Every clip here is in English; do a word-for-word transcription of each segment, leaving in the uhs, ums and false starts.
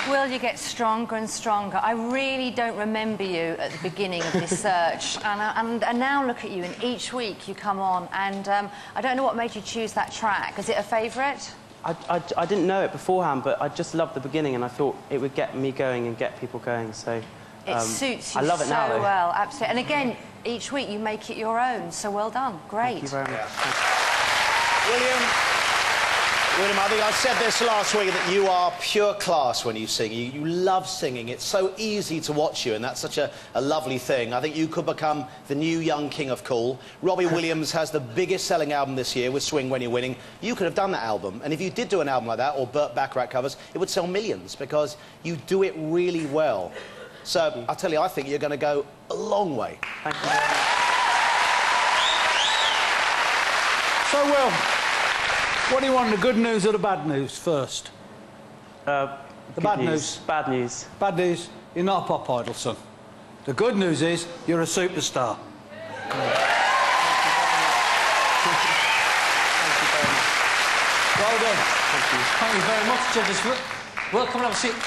will you get stronger and stronger. I really don't remember you at the beginning of this search, and, I, and, and now look at you, and each week you come on, and um, I don't know what made you choose that track. Is it a favourite? I, I, I didn't know it beforehand, but I just loved the beginning, and I thought it would get me going and get people going, so... It um, suits you I love it so now, though. well, absolutely. And again, each week you make it your own, so well done. Great. Thank you very much. Yeah. William, William, I think I said this last week that you are pure class when you sing. You, you love singing. It's so easy to watch you, and that's such a, a lovely thing. I think you could become the new young king of cool. Robbie Williams has the biggest selling album this year with Swing When You're Winning. You could have done that album, and if you did do an album like that, or Burt Bacharach covers, it would sell millions, because you do it really well. So, I'll tell you, I think you're going to go a long way. Thank you. So, Will, what do you want, the good news or the bad news first? Uh, the bad news. news. Bad news. Bad news, you're not a pop idol, son. The good news is, you're a superstar. Thank you very much. Well done. Thank you. Thank you very much, judges. Will, come and have a seat.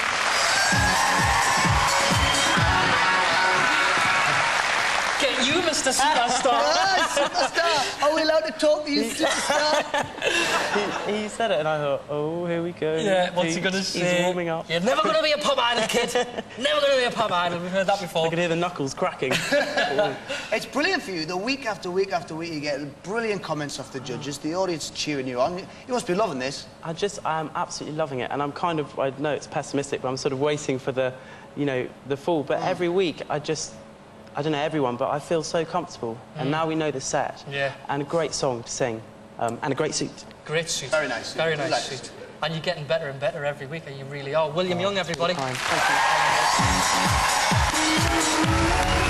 Get you, Mister Superstar. Ah, superstar. Are we allowed to talk to you, superstar? he, he said it, and I thought, oh, here we go. Yeah, what's he, he going to say? He's warming up. You're never going to be a pop idol, kid. Never going to be a pop idol. We've heard that before. I can hear the knuckles cracking. It's brilliant for you. The week after week after week, you get brilliant comments off the judges. The audience cheering you on. You must be loving this. I just, I'm absolutely loving it, and I'm kind of, I know it's pessimistic, but I'm sort of waiting for the, you know, the fall. But mm. every week, I just, I don't know everyone, but I feel so comfortable. Mm. And now we know the set. Yeah. And a great song to sing, um, and a great suit. Great suit. Very nice. Very nice like suit. it. And you're getting better and better every week, and you really are. William oh, Young, everybody. Thank you.